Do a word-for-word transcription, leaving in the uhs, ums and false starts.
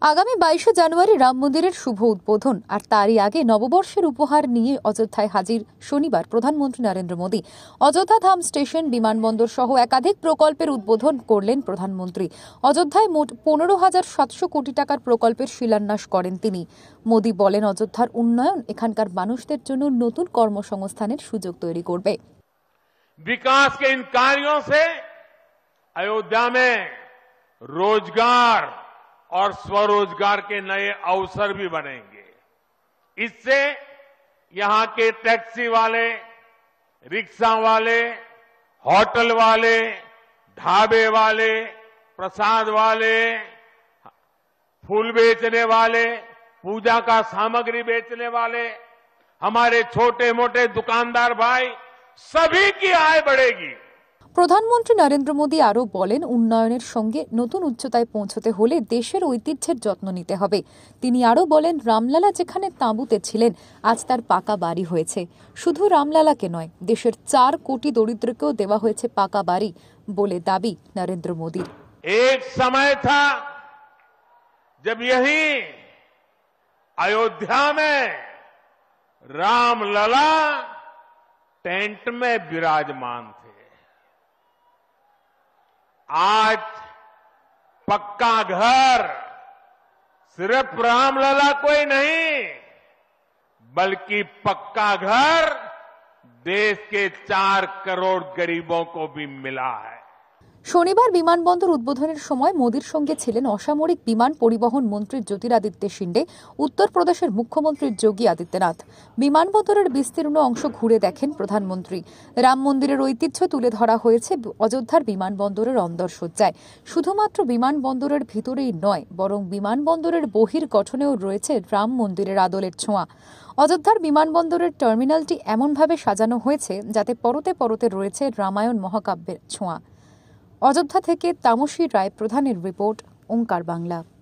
আগামী বাইশে জানুয়ারি রাম মন্দিরের শুভ উদ্বোধন আর তারই আগে নববর্ষের উপহার নিয়ে অযোধ্যায় হাজির শনিবার প্রধানমন্ত্রী নরেন্দ্র মোদী। অযোধ্যা ধাম স্টেশন, বিমানবন্দর সহ একাধিক প্রকল্পের উদ্বোধন করলেন প্রধানমন্ত্রী। অযোধ্যায় মোট পনেরো হাজার সাতশো কোটি টাকার প্রকল্পের শিলান্যাস করেন তিনি। মোদী বলেন, অযোধ্যার উন্নয়ন এখানকার মানুষদের জন্য নতুন কর্মসংস্থানের সুযোগ তৈরি করবে। विकास के इन कार्यों से अयोध्या में रोजगार और स्वरोजगार के नए अवसर भी बनेंगे। इससे यहां के टैक्सी वाले, रिक्शा वाले, होटल वाले, ढाबे वाले, प्रसाद वाले, फूल बेचने वाले, पूजा का सामग्री बेचने वाले, हमारे छोटे मोटे दुकानदार भाई सभी की आय बढ़ेगी। প্রধানমন্ত্রী নরেন্দ্র মোদী আরও বলেন, উন্নয়নের সঙ্গে নতুন উচ্চতায় পৌঁছতে হলে দেশের ঐতিহ্যের যত্ন নিতে হবে। তিনি আরও বলেন, রামলালা যেখানে তাঁবুতে ছিলেন, আজ তার পাকা বাড়ি হয়েছে। শুধু রামলালাকে নয়, দেশের চার কোটি দরিদ্রকেও দেওয়া হয়েছে পাকা বাড়ি বলে দাবি নরেন্দ্র মোদীর। एक समय था जब यही अयोध्या में रामलला टेंट में विराजमान थे। आज पक्का घर सिर्फ रामलला कोई नहीं, बल्कि पक्का घर देश के चार करोड़ गरीबों को भी मिला है। শনিবার বিমানবন্দর উদ্বোধনের সময় মোদীর সঙ্গে ছিলেন অসামরিক বিমান পরিবহন মন্ত্রী জ্যোতিরাদিত্য সিন্ডে, উত্তরপ্রদেশের মুখ্যমন্ত্রী যোগী আদিত্যনাথ। বিমানবন্দরের বিস্তীর্ণ অংশ ঘুরে দেখেন প্রধানমন্ত্রী। রাম মন্দিরের ঐতিহ্য তুলে ধরা হয়েছে অযোধ্যার বিমানবন্দরের অন্দরসজ্জায়। শুধুমাত্র বিমানবন্দরের ভিতরেই নয়, বরং বিমানবন্দরের বহির গঠনেও রয়েছে রাম মন্দিরের আদলের ছোঁয়া। অযোধ্যার বিমানবন্দরের টার্মিনালটি এমনভাবে সাজানো হয়েছে যাতে পরতে পরতে রয়েছে রামায়ণ মহাকাব্যের ছোঁয়া। অযোধ্যা থেকে তামসী রায় প্রধানের রিপোর্ট, ওঙ্কার বাংলা।